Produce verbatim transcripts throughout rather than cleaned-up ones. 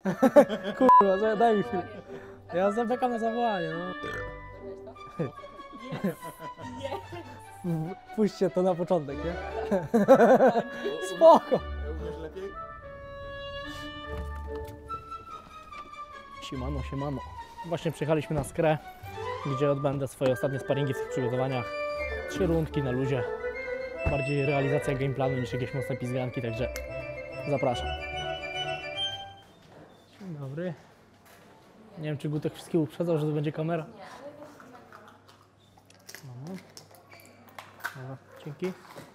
Kurwa, daj mi chwilę. Ja zaczekam na zawołanie, no. Puśćcie to na początek, nie? Spoko. Siemano, siemano. Właśnie przyjechaliśmy na Skrę, gdzie odbędę swoje ostatnie sparingi w tych przygotowaniach. Trzy rundki na luzie. Bardziej realizacja gameplanu niż jakieś mocne pizganki, także zapraszam. Dzień dobry. Nie wiem, czy Gutek wszystkich uprzedzał, że to będzie kamera. No. No, dzięki.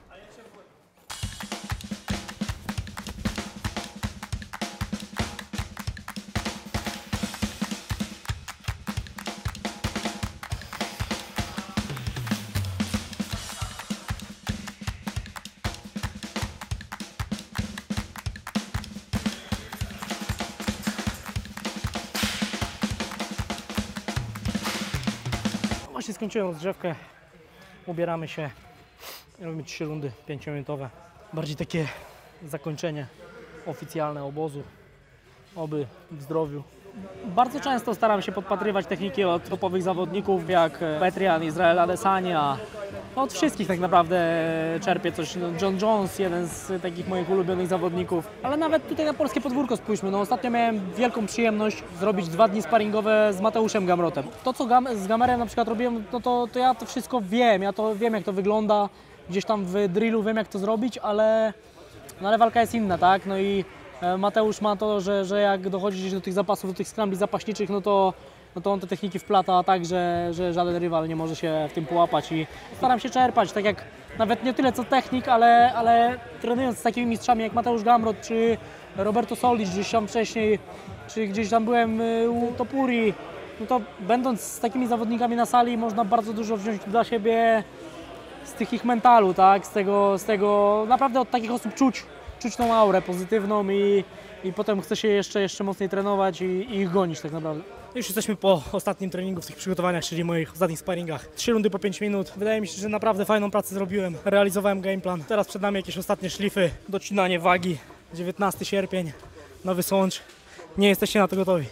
Właśnie skończyłem rozgrzewkę, ubieramy się i robimy trzy rundy pięciominutowe. Bardziej takie zakończenie oficjalne obozu, oby w zdrowiu. Bardzo często staram się podpatrywać techniki od topowych zawodników jak Petrian, Israel Adesanya. No, od wszystkich tak naprawdę czerpię coś. No, John Jones, jeden z takich moich ulubionych zawodników. Ale nawet tutaj na polskie podwórko spójrzmy. No, ostatnio miałem wielką przyjemność zrobić dwa dni sparingowe z Mateuszem Gamrotem. To, co gam z Gamerem na przykład robiłem, no to, to ja to wszystko wiem. Ja to wiem, jak to wygląda. Gdzieś tam w drillu wiem, jak to zrobić, ale, no, ale walka jest inna, tak? No i Mateusz ma to, że, że jak dochodzi gdzieś do tych zapasów, do tych scrambli zapaśniczych, no to, no to on te techniki wplata tak, że, że żaden rywal nie może się w tym połapać i staram się czerpać, tak jak nawet nie tyle co technik, ale, ale trenując z takimi mistrzami jak Mateusz Gamrot czy Roberto Soldic gdzieś tam wcześniej, czy gdzieś tam byłem u Topuri, no to będąc z takimi zawodnikami na sali można bardzo dużo wziąć dla siebie z tych ich mentalu, tak, z tego, z tego naprawdę od takich osób czuć. Czuć tą aurę pozytywną i, i potem chce się jeszcze, jeszcze mocniej trenować i, i ich gonić tak naprawdę. Już jesteśmy po ostatnim treningu w tych przygotowaniach, czyli moich ostatnich sparingach. Trzy rundy po pięć minut. Wydaje mi się, że naprawdę fajną pracę zrobiłem. Realizowałem gameplan. Teraz przed nami jakieś ostatnie szlify, docinanie wagi. dziewiętnastego sierpnia, Nowy Sącz. Nie jesteście na to gotowi.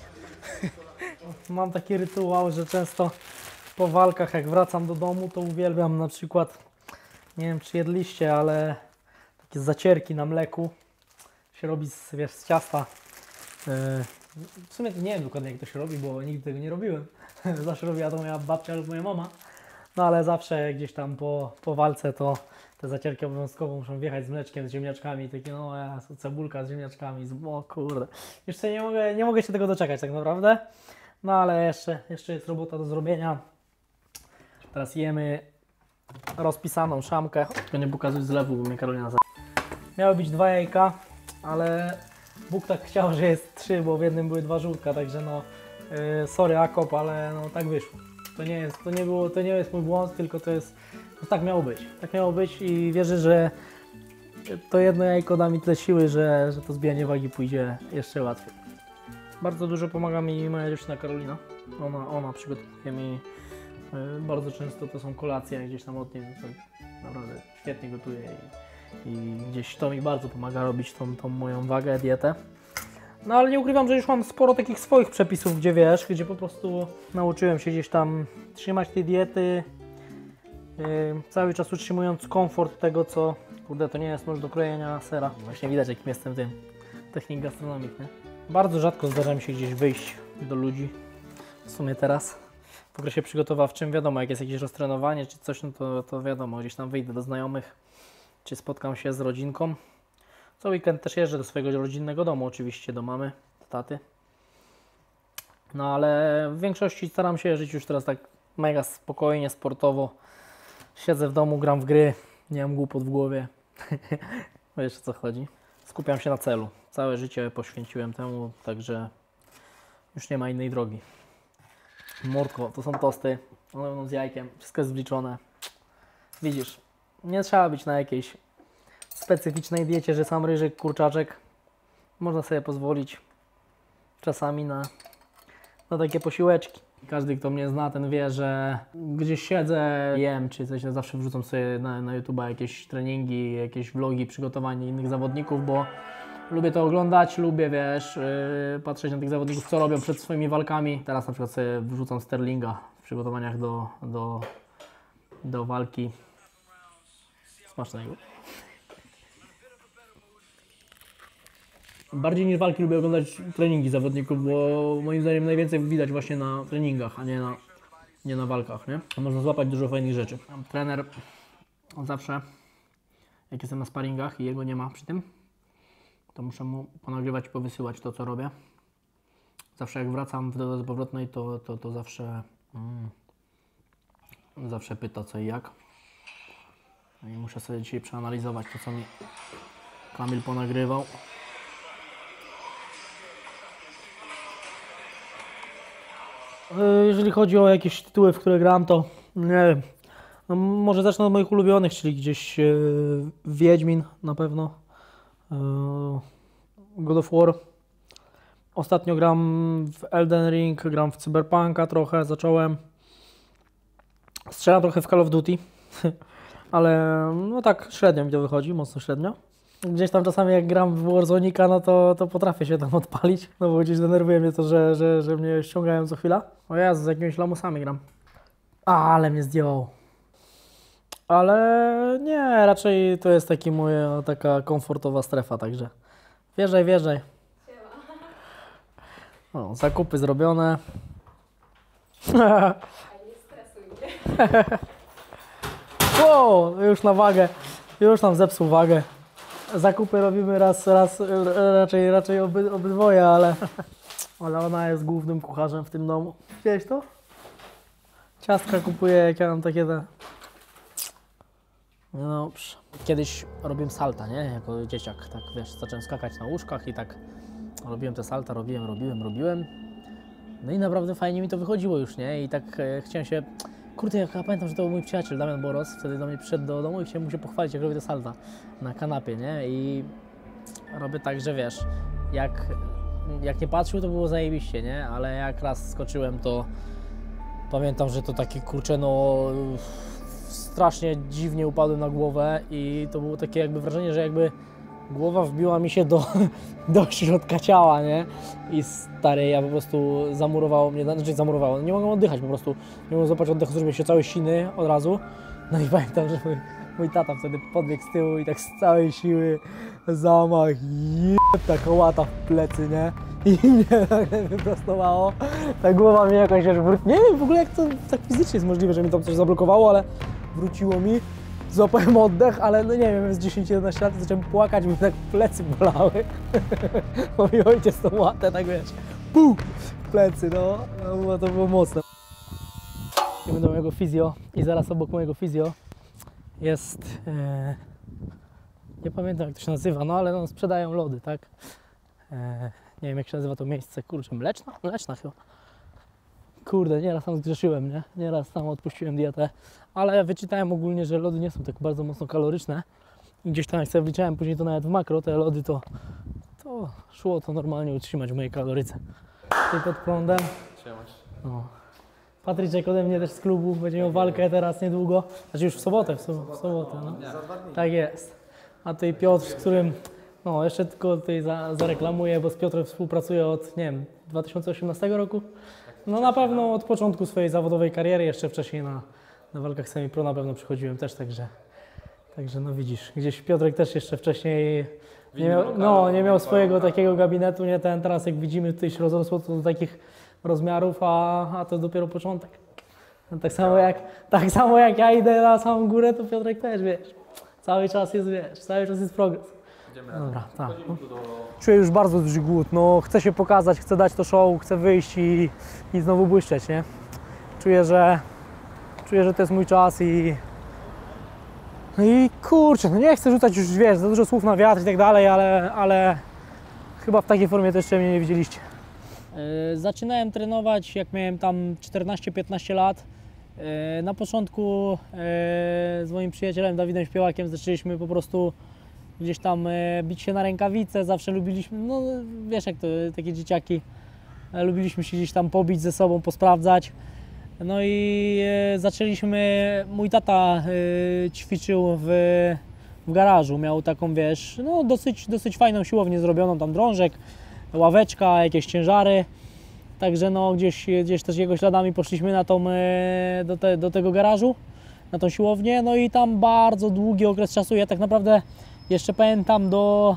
Mam taki rytuał, że często po walkach, jak wracam do domu, to uwielbiam na przykład, nie wiem czy jedliście, ale takie zacierki na mleku się robi z, wiesz, z ciasta. Yy, w sumie to nie wiem dokładnie, jak to się robi, bo nigdy tego nie robiłem. Zawsze robiła to moja babcia lub moja mama. No ale zawsze gdzieś tam po, po walce to te zacierki obowiązkowo muszą wjechać z mleczkiem, z ziemniaczkami. Takie no ja, cebulka z ziemniaczkami. Z, o kurde. Jeszcze nie mogę, nie mogę się tego doczekać tak naprawdę. No ale jeszcze, jeszcze jest robota do zrobienia. Teraz jemy rozpisaną szamkę. Tylko nie pokazuj zlewu, bo mnie Karolina za... Miały być dwa jajka, ale Bóg tak chciał, że jest trzy, bo w jednym były dwa żółtka, także no yy, sorry Akop, ale no tak wyszło. To nie jest, to nie było, to nie jest mój błąd, tylko to jest, to tak miało być. Tak miało być i wierzę, że to jedno jajko da mi tyle siły, że, że to zbijanie wagi pójdzie jeszcze łatwiej. Bardzo dużo pomaga mi moja dziewczyna Karolina. Ona, ona przygotowuje mi yy, bardzo często to są kolacje gdzieś tam od niej, to naprawdę świetnie gotuje. I, I gdzieś to mi bardzo pomaga robić tą, tą moją wagę, dietę. No ale nie ukrywam, że już mam sporo takich swoich przepisów, gdzie wiesz, gdzie po prostu nauczyłem się gdzieś tam trzymać tej diety, yy, cały czas utrzymując komfort tego, co, kurde, to nie jest nóż do krojenia sera. Właśnie widać, jakim jestem tym technik gastronomik, nie? Bardzo rzadko zdarza mi się gdzieś wyjść do ludzi, w sumie teraz. W okresie przygotowawczym wiadomo, jak jest jakieś roztrenowanie czy coś, no to, to wiadomo, gdzieś tam wyjdę do znajomych, czy spotkam się z rodzinką. Co weekend też jeżdżę do swojego rodzinnego domu, oczywiście do mamy, do taty. No ale w większości staram się żyć już teraz tak mega spokojnie, sportowo. Siedzę w domu, gram w gry, nie mam głupot w głowie. Wiesz, o co chodzi. Skupiam się na celu. Całe życie poświęciłem temu, także już nie ma innej drogi. Morko, to są tosty, one będą z jajkiem, wszystko jest wliczone. Widzisz, nie trzeba być na jakiejś specyficznej diecie, że sam ryżyk, kurczaczek. Można sobie pozwolić czasami na, na takie posiłeczki. Każdy, kto mnie zna, ten wie, że gdzieś siedzę, jem czy coś, zawsze wrzucam sobie na, na YouTube'a jakieś treningi, jakieś vlogi, przygotowanie innych zawodników, bo Lubię to oglądać, lubię, wiesz, yy, patrzeć na tych zawodników, co robią przed swoimi walkami. Teraz na przykład sobie wrzucam Sterlinga w przygotowaniach do, do, do walki. Smacznego. Bardziej niż walki lubię oglądać treningi zawodników, bo moim zdaniem najwięcej widać właśnie na treningach, a nie na, nie na walkach, nie? Można złapać dużo fajnych rzeczy. Trener zawsze, jak jestem na sparingach i jego nie ma przy tym, to muszę mu ponagrywać i powysyłać to, co robię. Zawsze jak wracam w drodze powrotnej, to, to, to zawsze, mm, zawsze pyta co i jak. I muszę sobie dzisiaj przeanalizować to, co mi Kamil ponagrywał. Jeżeli chodzi o jakieś tytuły, w które gram, to nie wiem. No, może zacznę od moich ulubionych, czyli gdzieś yy, Wiedźmin na pewno. Yy, God of War. Ostatnio gram w Elden Ring, gram w Cyberpunka trochę, zacząłem. Strzelam trochę w Call of Duty, ale no tak średnio mi to wychodzi, mocno średnio. Gdzieś tam czasami jak gram w Warzone'ika, no to, to potrafię się tam odpalić, no bo gdzieś denerwuje mnie to, że, że, że mnie ściągają co chwila. O Jezu, z jakimiś lamusami gram. A, ale mnie zdjął. Ale nie, raczej to jest taki moja taka komfortowa strefa, także wjeżdżaj, wjeżdżaj. O, zakupy zrobione. Nie stresuj mnie. Wow, już na wagę, już nam zepsuł wagę. Zakupy robimy raz, raz, raczej, raczej oby, obydwoje, ale, ale ona jest głównym kucharzem w tym domu. Widziałeś to? Ciastka kupuję, jak ja mam takie te... No dobrze. Kiedyś robiłem salta, nie? Jako dzieciak, tak wiesz, zacząłem skakać na łóżkach i tak robiłem te salta, robiłem, robiłem, robiłem. No i naprawdę fajnie mi to wychodziło już, nie? I tak e, chciałem się... Kurde, jak ja pamiętam, że to był mój przyjaciel Damian Boros, wtedy do mnie przyszedł do domu i chciałem mu się pochwalić, jak robię te salta na kanapie, nie? I robię tak, że wiesz, jak, jak nie patrzył, to było zajebiście, nie? Ale jak raz skoczyłem, to pamiętam, że to takie, kurczę, no strasznie dziwnie upadłem na głowę i to było takie jakby wrażenie, że jakby głowa wbiła mi się do, do środka ciała, nie? I stary, ja po prostu zamurowało mnie, znaczy zamurowało, nie mogłem oddychać po prostu, nie mogłem złapać oddechu, zrobił się cały siny od razu. No i pamiętam, że mój, mój tata wtedy podbiegł z tyłu i tak z całej siły zamach, jeb, taka łata w plecy, nie? I mnie nagle wyprostowało, ta głowa mnie jakoś aż wróciła, nie wiem w ogóle jak to tak fizycznie jest możliwe, że mi tam coś zablokowało, ale wróciło mi. Złapałem oddech, ale no nie wiem, z dziesięć jedenaście lat zacząłem płakać, bo mi tak plecy bolały. Bo mi ojciec tą łatę, tak wiesz, puf, w plecy, no, no to było mocne. Idziemy do mojego fizjo i zaraz obok mojego fizjo jest, e, nie pamiętam jak to się nazywa, no ale no, sprzedają lody, tak? E, nie wiem jak się nazywa to miejsce, kurczę, Mleczna? Mleczna chyba. Kurde, nieraz tam zgrzeszyłem, nie? Nieraz tam odpuściłem dietę, ale wyczytałem ogólnie, że lody nie są tak bardzo mocno kaloryczne. I gdzieś tam jak sobie wliczałem później to nawet w makro, te lody, to, to szło to normalnie utrzymać w mojej kaloryce. Ty pod prądem. No. Patryczek ode mnie też z klubu, będzie miał walkę teraz niedługo. Znaczy już w sobotę, w, so, w sobotę, no. Tak jest. A tutaj Piotr, z którym, no jeszcze tylko tutaj za, zareklamuję, bo z Piotrem współpracuję od, nie wiem, dwa tysiące osiemnastego roku. No na pewno od początku swojej zawodowej kariery, jeszcze wcześniej na, na walkach semi-pro na pewno przychodziłem też, także, także no widzisz, gdzieś Piotrek też jeszcze wcześniej nie miał, no, nie miał swojego takiego gabinetu, nie ten, teraz jak widzimy tutaj się rozrosło to do takich rozmiarów, a, a to dopiero początek. No, tak, samo jak, tak samo jak ja idę na samą górę, to Piotrek też, wiesz, cały czas jest, wiesz, cały czas jest progres. Dobra, tak. No. Czuję już bardzo duży głód, no chcę się pokazać, chcę dać to show, chcę wyjść i, i znowu błyszczeć, nie? Czuję, że czuję, że to jest mój czas i no i kurczę, no nie chcę rzucać już, wiesz, za dużo słów na wiatr i tak dalej, ale, ale chyba w takiej formie też jeszcze mnie nie widzieliście. Yy, zaczynałem trenować, jak miałem tam czternaście piętnaście lat. Yy, na początku yy, z moim przyjacielem Dawidem Śpiełakiem zaczęliśmy po prostu gdzieś tam e, bić się na rękawice, zawsze lubiliśmy, no wiesz jak to, takie dzieciaki, e, lubiliśmy się gdzieś tam pobić ze sobą, posprawdzać. No i e, zaczęliśmy, mój tata e, ćwiczył w w garażu. Miał taką, wiesz, no dosyć, dosyć fajną siłownię zrobioną, tam drążek, ławeczka, jakieś ciężary. Także no gdzieś, gdzieś też jego śladami poszliśmy na tą, e, do, te, do tego garażu, na tą siłownię. No i tam bardzo długi okres czasu. Ja tak naprawdę jeszcze pamiętam do,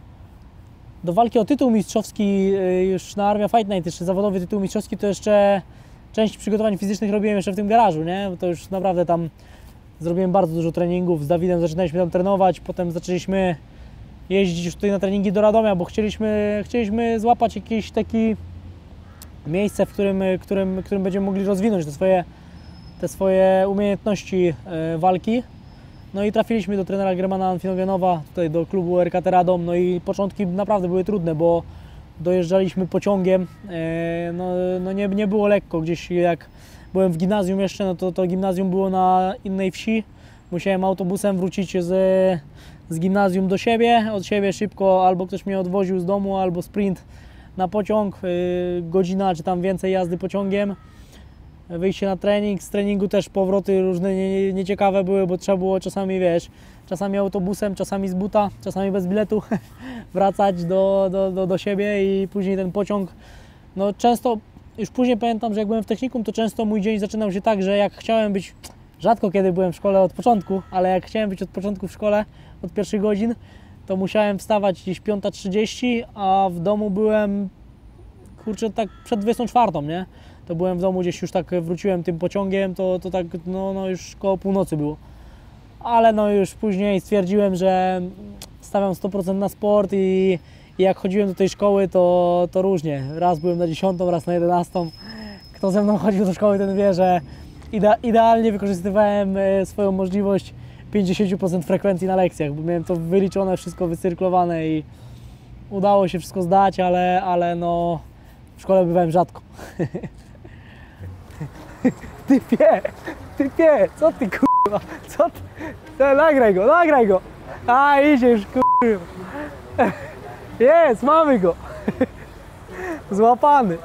do walki o tytuł mistrzowski e, już na Armia Fight Night, jeszcze zawodowy tytuł mistrzowski, to jeszcze część przygotowań fizycznych robiłem jeszcze w tym garażu, nie? Bo to już naprawdę tam zrobiłem bardzo dużo treningów. Z Dawidem zaczynaliśmy tam trenować, potem zaczęliśmy jeździć już tutaj na treningi do Radomia, bo chcieliśmy, chcieliśmy złapać jakieś taki miejsce, w którym, którym, którym będziemy mogli rozwinąć te swoje, te swoje umiejętności e, walki. No i trafiliśmy do trenera Germana Anfinogenowa, tutaj do klubu R K T Radom. No i początki naprawdę były trudne, bo dojeżdżaliśmy pociągiem, e, no, no nie, nie było lekko. Gdzieś jak byłem w gimnazjum jeszcze, no to, to gimnazjum było na innej wsi. Musiałem autobusem wrócić z, z gimnazjum do siebie, od siebie szybko, albo ktoś mnie odwoził z domu, albo sprint na pociąg, yy, godzina czy tam więcej jazdy pociągiem, wyjście na trening, z treningu też powroty różne nie, nie, nieciekawe były, bo trzeba było czasami, wiesz, czasami autobusem, czasami z buta, czasami bez biletu wracać do, do, do, do siebie i później ten pociąg, no często, już później pamiętam, że jak byłem w technikum, to często mój dzień zaczynał się tak, że jak chciałem być, rzadko kiedy byłem w szkole od początku, ale jak chciałem być od początku w szkole, od pierwszych godzin, to musiałem wstawać gdzieś piąta trzydzieści, a w domu byłem, kurczę, tak przed dwudziestą czwartą, nie? To byłem w domu, gdzieś już tak wróciłem tym pociągiem, to, to tak, no, no już koło północy było. Ale no już później stwierdziłem, że stawiam sto procent na sport i, i jak chodziłem do tej szkoły, to, to różnie. Raz byłem na dziesiątą, raz na jedenastą. Kto ze mną chodził do szkoły, ten wie, że ide, idealnie wykorzystywałem swoją możliwość pięćdziesiąt procent frekwencji na lekcjach, bo miałem to wyliczone, wszystko wycyrklowane i udało się wszystko zdać, ale, ale no w szkole bywałem rzadko. Ty pie, ty pie, co ty kurwa, co ty, to, nagraj go, nagraj go, a idzie już kurwa, jest, mamy go, złapany.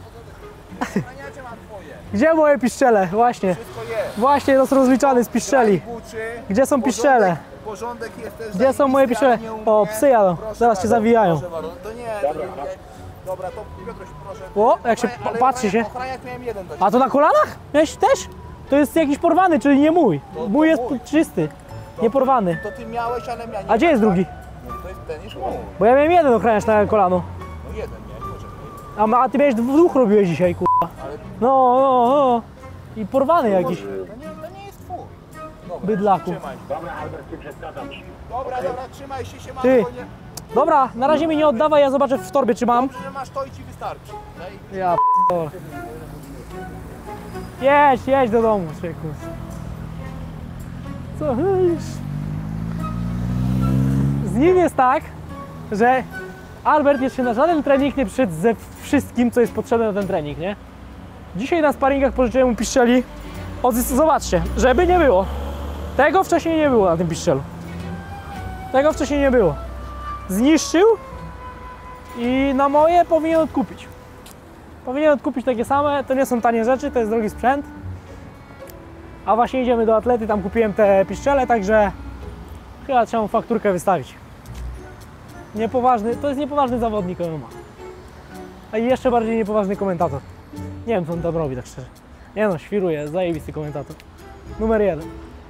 Gdzie moje piszczele? Właśnie. Właśnie jest rozliczany z piszczeli. Gdzie są piszczele? Porządek jest też. Gdzie są moje piszczele? O, psy jadą. Zaraz cię zawijają. To nie, to nie. Dobra, to Piotruś, proszę. O, jak się Ale patrzy się. ochraniak miałem jeden do A to na kolanach? Miałeś też? To jest jakiś porwany, czyli nie mój. To- Mój to jest mój. czysty, nie porwany. To ty miałeś, ale miałem. A gdzie jest drugi? No to jest ten jest mój. Bo ja miałem jeden ochraniacz na kolano. No jeden miałem, poczekaj. A, ma- a ty miałeś dwóch robiłeś dzisiaj, kurwa. Ale No, no, no. I porwany jakiś. to nie, to nie jest twój. Dobra, Bydlaku. Trzymaj. Dobra, dobra, trzymaj się, się mam. Ty. Dobra, na razie mi nie oddawaj, ja zobaczę w torbie czy mam. Dobrze, że masz to i ci wystarczy. Daj. Ja p***ole. Jedź, jedź do domu, człowieku. Co myślisz? Z nim jest tak, że Albert jeszcze na żaden trening nie przyszedł ze wszystkim, co jest potrzebne na ten trening, nie? Dzisiaj na sparingach pożyczyłem mu piszczeli. O, zobaczcie, żeby nie było. Tego wcześniej nie było na tym piszczelu. Tego wcześniej nie było. Zniszczył i na moje powinien odkupić. Powinien odkupić takie same, to nie są tanie rzeczy, to jest drogi sprzęt. A właśnie idziemy do Atlety, tam kupiłem te piszczele, także chyba trzeba mu fakturkę wystawić. Niepoważny, to jest niepoważny zawodnik M M A. A i jeszcze bardziej niepoważny komentator. Nie wiem, co on tam robi, tak szczerze. Nie no, świruje, zajebisty komentator. Numer jeden.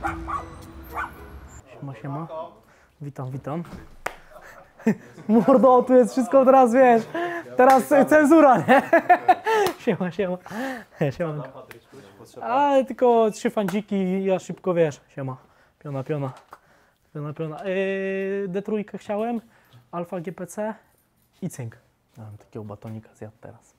Siema, siema. Witam, witam. Mordo, tu jest wszystko teraz, wiesz, teraz cenzura, nie? Siema, siema. Siema. Ale tylko trzy fandziki, ja szybko, wiesz, siema. Piona, piona. Piona, piona. Yy, D trzy chciałem, Alfa G P C i cynk. Ja bym takiego batonika zjadł teraz.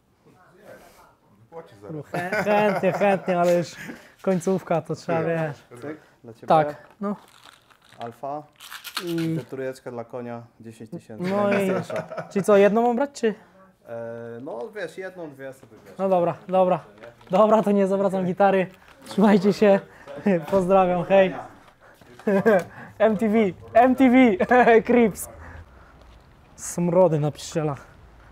Chę, chętnie, chętnie, ale już końcówka, to trzeba, wiesz. Cyk, dla Ciebie. Tak, no. Alfa, I, trójeczka dla konia, dziesięć tysięcy. no i, czyli co, jedną mam brać, czy? E, no wiesz, jedną, dwie sobie wiesz. No dobra, dobra. Dobra, to nie zawracam gitary. Trzymajcie się. Pozdrawiam, hej. M T V, M T V, Crips. Smrody na piszczelach.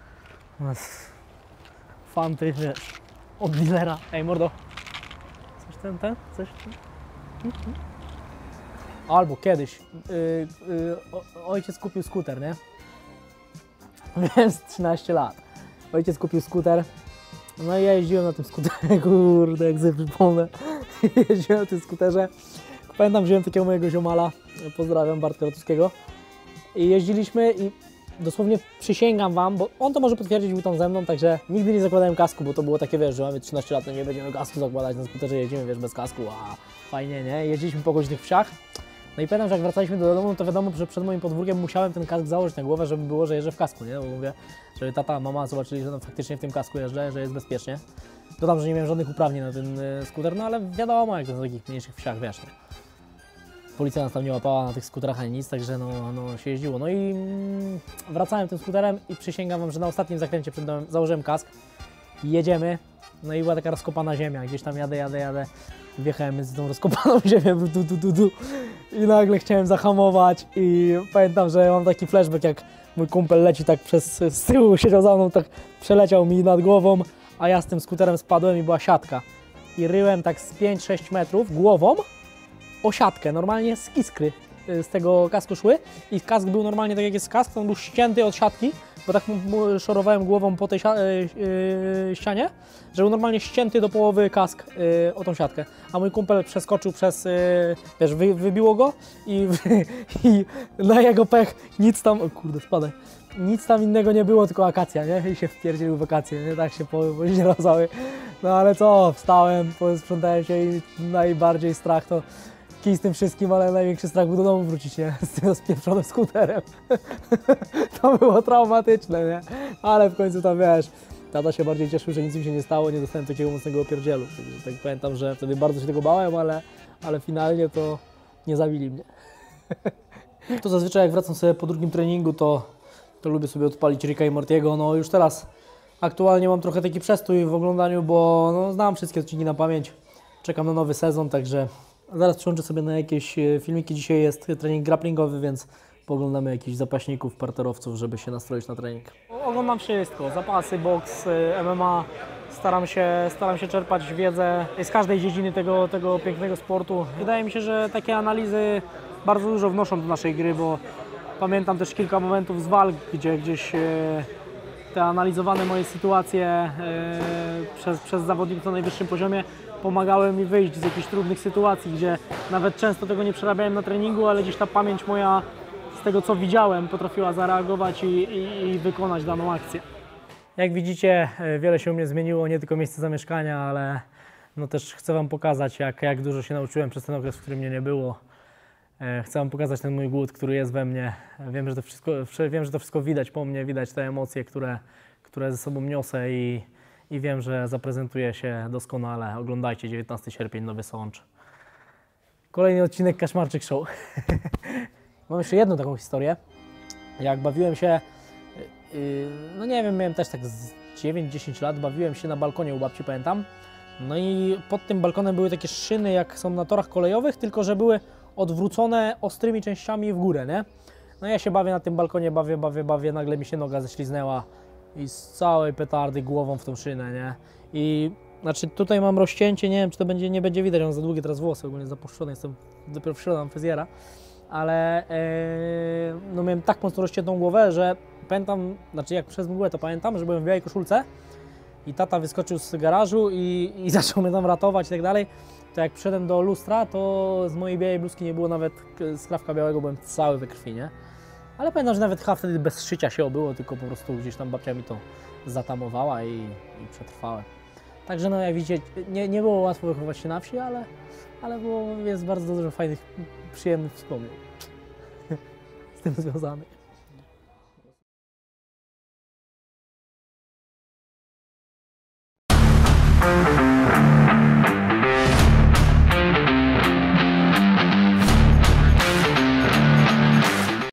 Fanty, wiesz, od dealera. Ej, mordo. Coś ten, ten? Coś ten? Albo kiedyś yy, yy, o, ojciec kupił skuter, nie? Miałem z trzynaście lat. Ojciec kupił skuter. No i ja jeździłem na tym skuterze, kurde, jak sobie przypomnę. Jeździłem na tym skuterze. Pamiętam, wziąłem takiego mojego ziomala, pozdrawiam Bartka Rotuskiego. I jeździliśmy i dosłownie przysięgam wam, bo on to może potwierdzić, był tam ze mną, także nigdy nie zakładałem kasku, bo to było takie, wiesz, że mamy trzynaście lat, no nie będziemy kasku zakładać, na skuterze jeździmy, wiesz, bez kasku, a fajnie, nie? Jeździliśmy po gośnych wsiach. No i pamiętam, że jak wracaliśmy do domu, to wiadomo, że przed moim podwórkiem musiałem ten kask założyć na głowę, żeby było, że jeżdżę w kasku, nie? Bo mówię, żeby tata, mama zobaczyli, że no, faktycznie w tym kasku jeżdżę, że jest bezpiecznie. Dodam, że nie miałem żadnych uprawnień na ten y, skuter, no ale wiadomo, jak to na takich mniejszych wsiach, wiesz. Nie? Policja nas tam nie łapała na tych skuterach ani nic, także no, no się jeździło. No i mm, wracałem tym skuterem i przysięgam wam, że na ostatnim zakręcie przed domem założyłem kask. Jedziemy, no i była taka rozkopana ziemia, gdzieś tam jadę, jadę, jadę. Wjechałem między tą rozkopaną ziemię du, du, du, du, i nagle chciałem zahamować i pamiętam, że mam taki flashback, jak mój kumpel leci tak przez, z tyłu, siedział za mną, tak przeleciał mi nad głową, a ja z tym skuterem spadłem i była siatka. I ryłem tak z pięć sześć metrów głową o siatkę, normalnie z iskry z tego kasku szły i kask był normalnie tak jak jest kask, to on był ścięty od siatki, bo tak mu szorowałem głową po tej yy, ścianie, że był normalnie ścięty do połowy kask yy, o tą siatkę, a mój kumpel przeskoczył przez, yy, wiesz, wy, wybiło go i, i na jego pech nic tam, o kurde, spadaj, nic tam innego nie było, tylko akacja, nie? I się wpierdzielił w akację, nie? Tak się poźrazały. No ale co, wstałem, posprzątałem się i najbardziej strach to kij z tym wszystkim, ale największy strach był do domu wrócić, nie? Z tym spieprzonym skuterem. To było traumatyczne, nie? Ale w końcu tam, wiesz, tata się bardziej cieszył, że nic mi się nie stało, nie dostałem takiego mocnego opierdzielu. Tak pamiętam, że wtedy bardzo się tego bałem, ale, ale finalnie to nie zabili mnie. To zazwyczaj jak wracam sobie po drugim treningu, to, to lubię sobie odpalić Ricka i Mortiego. No już teraz aktualnie mam trochę taki przestój w oglądaniu, bo no, znam wszystkie odcinki na pamięć. Czekam na nowy sezon, także zaraz przyłączę sobie na jakieś filmiki. Dzisiaj jest trening grapplingowy, więc poglądamy jakichś zapaśników, parterowców, żeby się nastroić na trening. Oglądam wszystko, zapasy, boks, M M A. Staram się, staram się czerpać wiedzę z każdej dziedziny tego, tego pięknego sportu. Wydaje mi się, że takie analizy bardzo dużo wnoszą do naszej gry, bo pamiętam też kilka momentów z walk, gdzie gdzieś te analizowane moje sytuacje przez, przez zawodników na najwyższym poziomie pomagały mi wyjść z jakichś trudnych sytuacji, gdzie nawet często tego nie przerabiałem na treningu, ale gdzieś ta pamięć moja z tego, co widziałem, potrafiła zareagować i, i, i wykonać daną akcję. Jak widzicie, wiele się u mnie zmieniło, nie tylko miejsce zamieszkania, ale no też chcę Wam pokazać, jak, jak dużo się nauczyłem przez ten okres, w którym mnie nie było. Chcę Wam pokazać ten mój głód, który jest we mnie. Wiem, że to wszystko, wiem, że to wszystko widać po mnie, widać te emocje, które, które ze sobą niosę i, i wiem, że zaprezentuję się doskonale. Oglądajcie, dziewiętnasty sierpień, Nowy Sącz. Kolejny odcinek Kaczmarczyk Show. Mam jeszcze jedną taką historię. Jak bawiłem się, yy, no nie wiem, miałem też tak z dziewięć dziesięć lat, bawiłem się na balkonie u babci, pamiętam. No i pod tym balkonem były takie szyny, jak są na torach kolejowych, tylko że były odwrócone ostrymi częściami w górę, nie? No ja się bawię na tym balkonie, bawię, bawię, bawię, nagle mi się noga ześliznęła i z całej petardy głową w tą szynę, nie? I znaczy tutaj mam rozcięcie, nie wiem, czy to będzie, nie będzie widać, mam za długie teraz włosy, ogólnie zapuszczone, jestem dopiero w środę, mam fryzjera, ale ee, no miałem tak mocno rozciętą głowę, że pamiętam, znaczy jak przez mgłę to pamiętam, że byłem w białej koszulce i tata wyskoczył z garażu i, i zaczął mnie tam ratować i tak dalej. To jak przyszedłem do lustra, to z mojej białej bluzki nie było nawet skrawka białego, byłem cały we krwi, nie? Ale pamiętam, że nawet chyba wtedy bez szycia się obyło, tylko po prostu gdzieś tam babcia mi to zatamowała i, i przetrwałem. Także no jak widzicie, nie, nie było łatwo wychować się na wsi, ale, ale było, jest bardzo dużo fajnych, przyjemnych wspomnień z tym związanych.